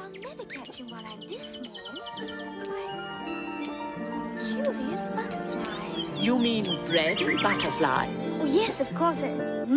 I'll never catch him while I'm this small. Why, curious butterflies. You mean bread and butterflies? Oh, yes, of course. Hmm?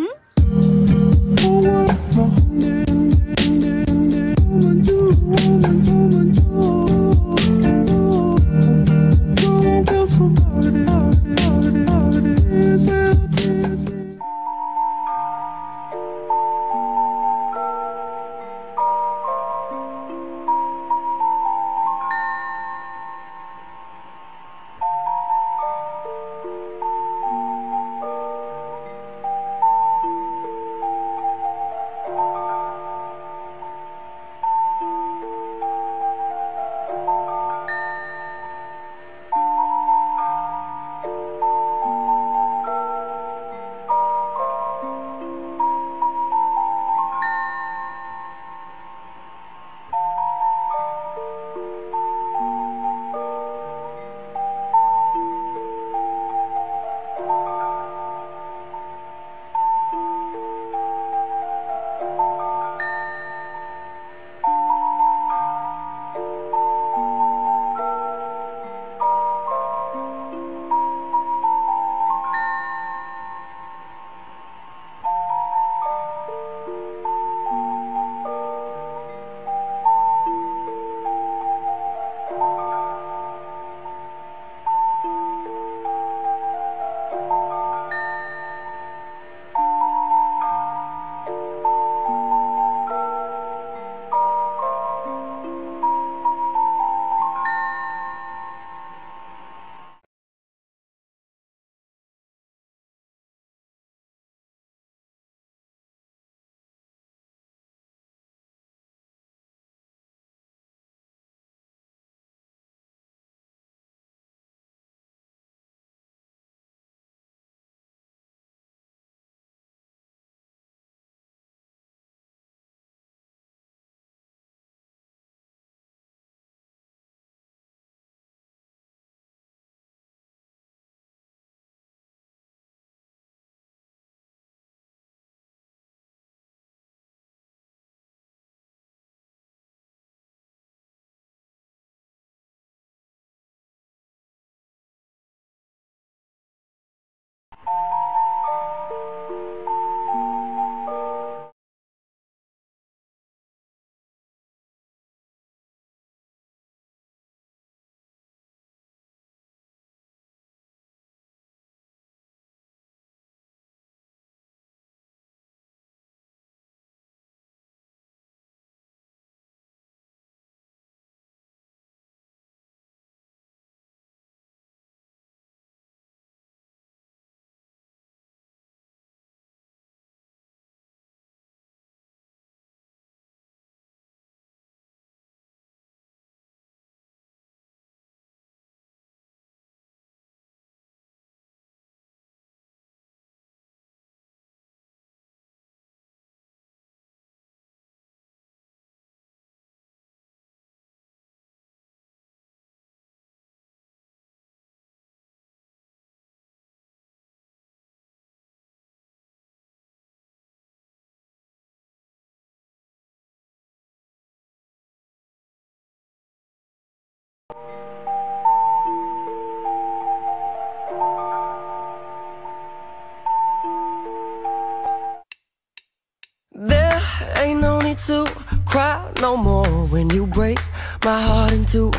There ain't no need to cry no more when you break my heart into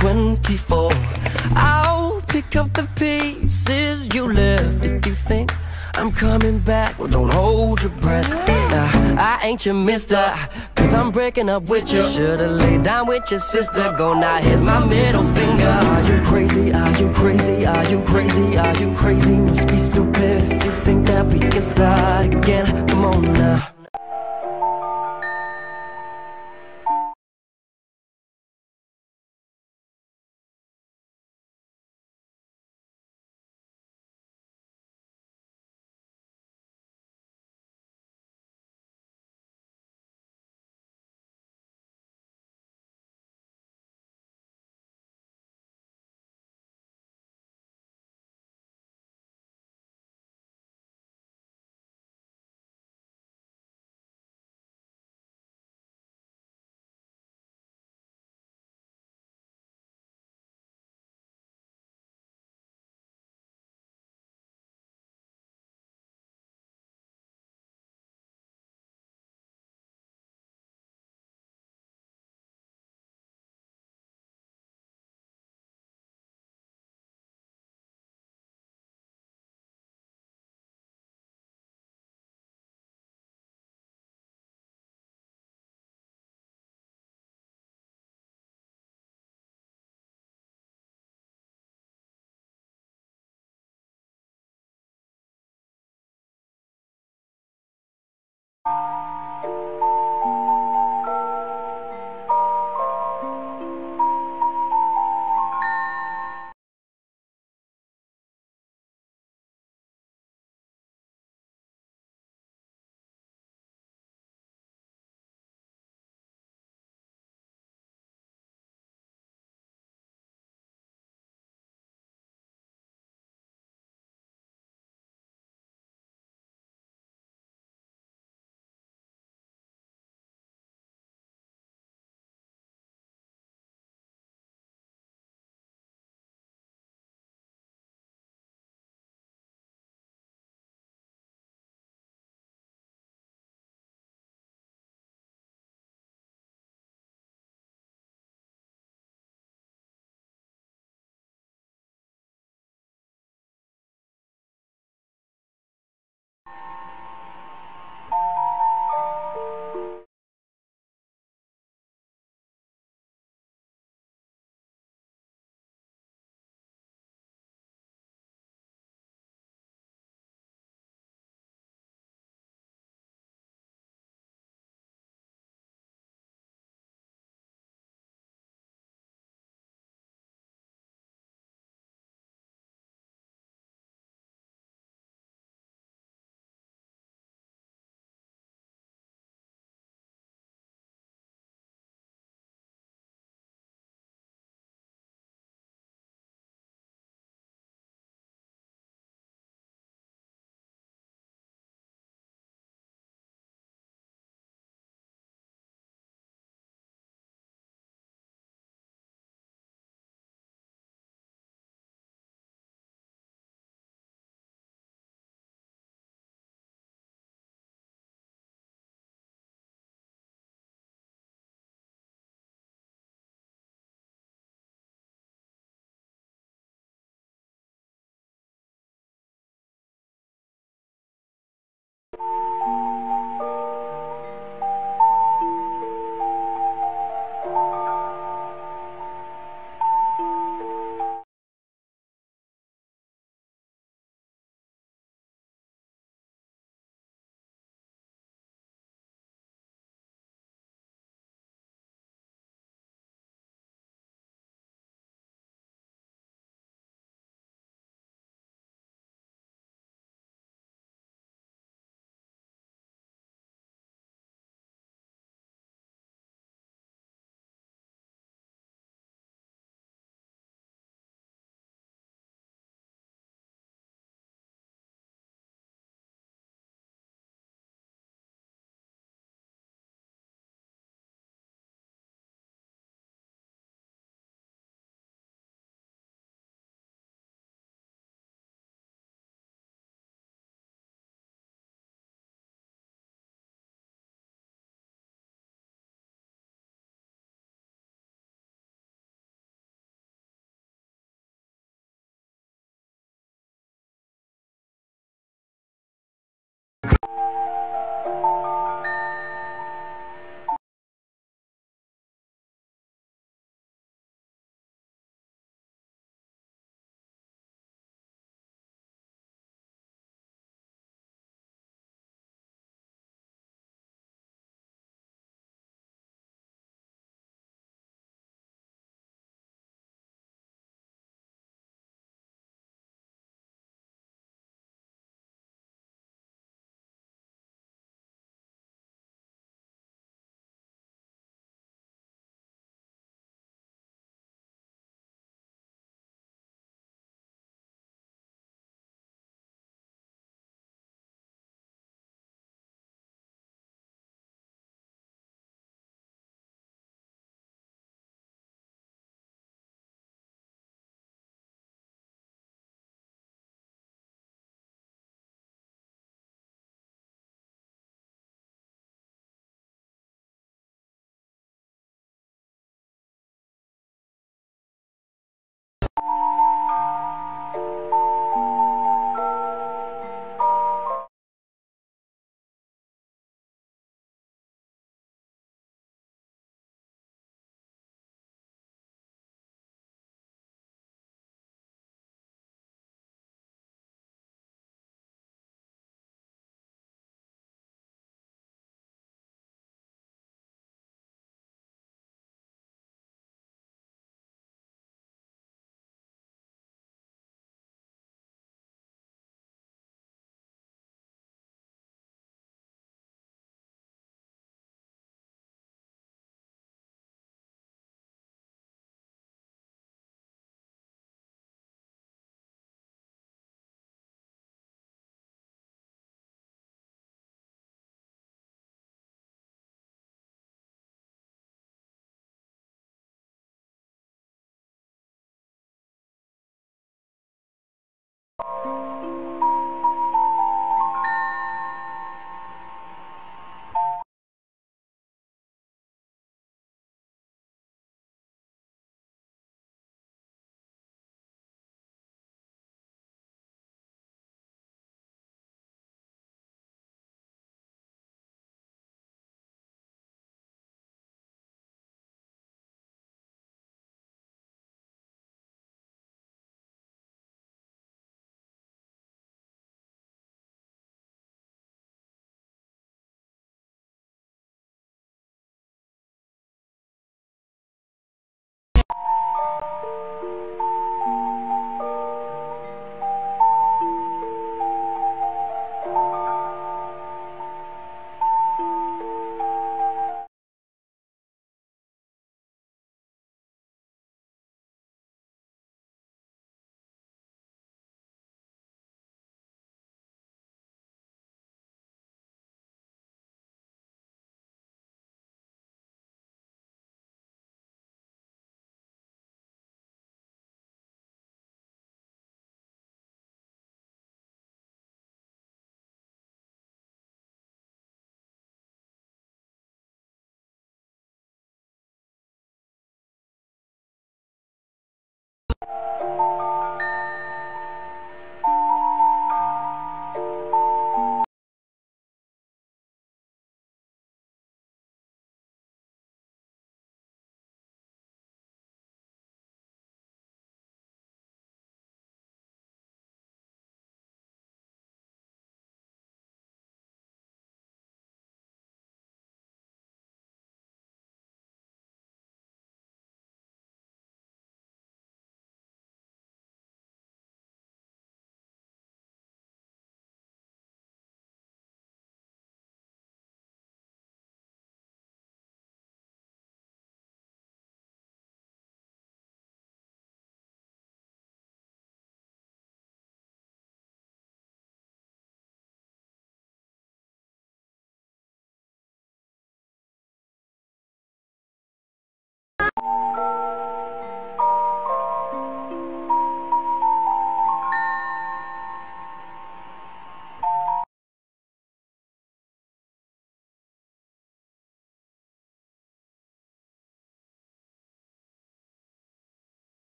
24. I'll pick up the pieces you left. If you think I'm coming back, well, don't hold your breath. I ain't your mister, cause I'm breaking up with you. Should've laid down with your sister. Go now, here's my middle finger. Are you crazy? Are you crazy? Are you crazy? Are you crazy? Must be stupid if you think that we can start again. Come on now.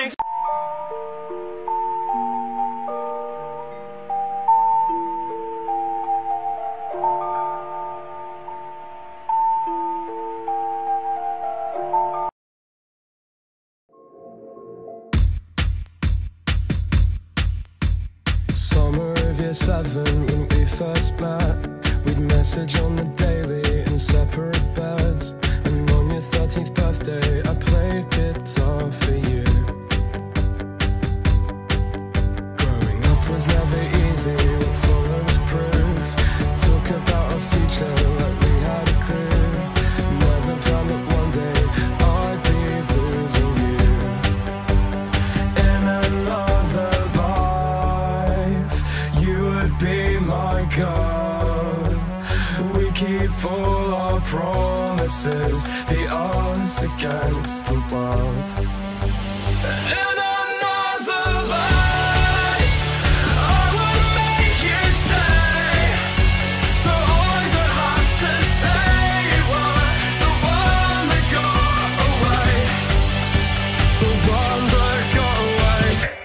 Summer of year 7 when we first met, we'd message on the daily in separate beds. And on your 13th birthday I played guitar for you. Growing up was never easy, what followed was proof. Talk about our future like we had a clue. Never planned that one day I'd be losing you. In another life you would be my girl. We keep all our promises, the odds against the world. In another life I would make you stay, so I don't have to say you were the one that got away, the one that got away.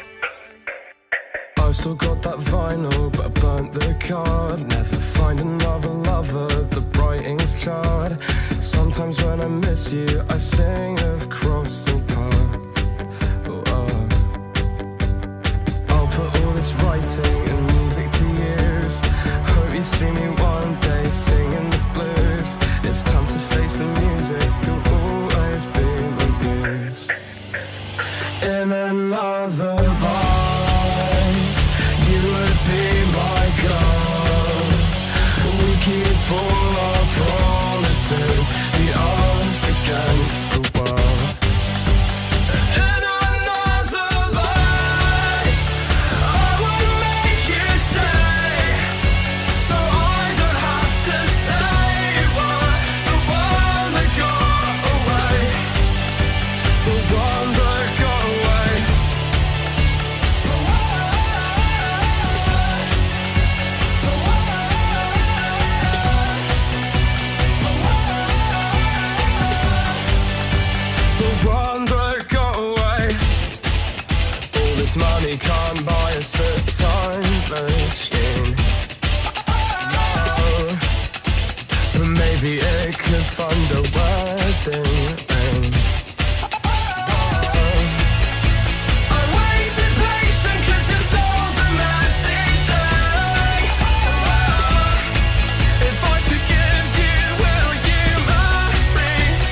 I've still got that vinyl, but I burnt the card. Never find another lover, the writing's charred. Sometimes when I miss you, I sing of crossing paths. I'll put all this writing and music to use. Hope you see me one day singing the blues. It's time to face the music, you'll always be my muse. In another life you would be my girl. We keep all our promises, the odds against the world. In another life I would make you stay, so I don't have to say you were the one that got away, the one that got away. The one that got away. All this money can't buy us a time machine. No, but maybe it could fund a wedding ring. I waited patient 'cause your soul's a messy thing. If I forgive you, will you marry me?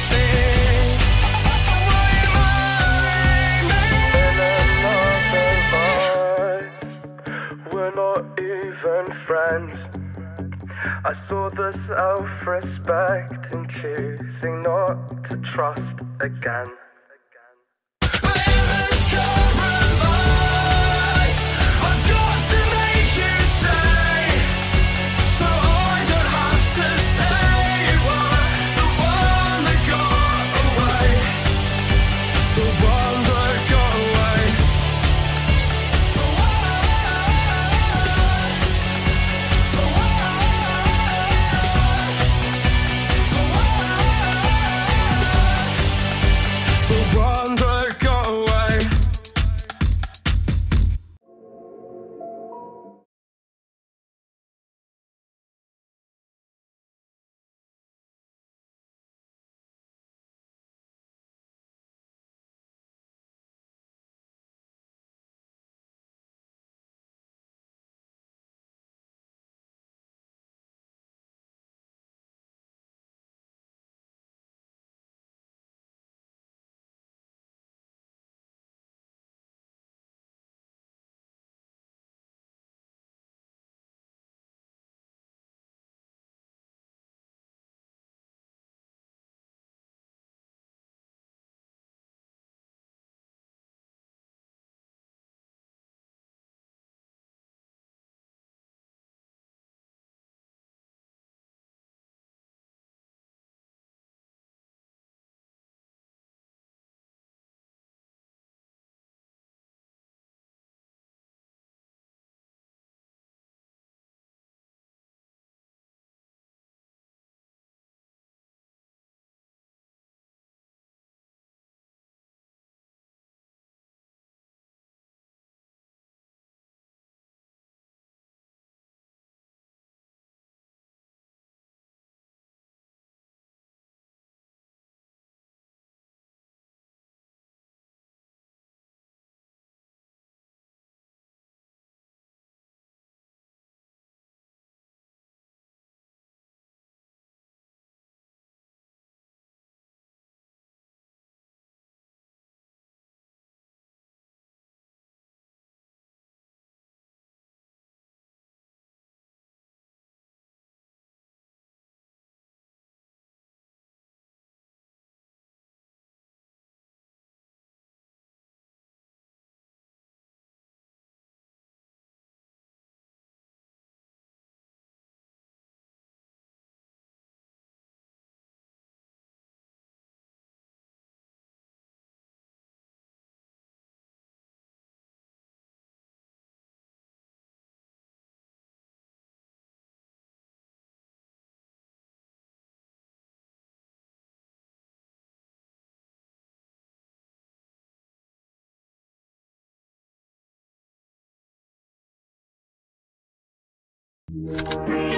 Will you marry me? In another life, we're not even friends. I saw the self-respect in choosing not to trust again. But in this current life, I've got to make you stay, so I don't have to say you were the one that got away, the one that got away. you.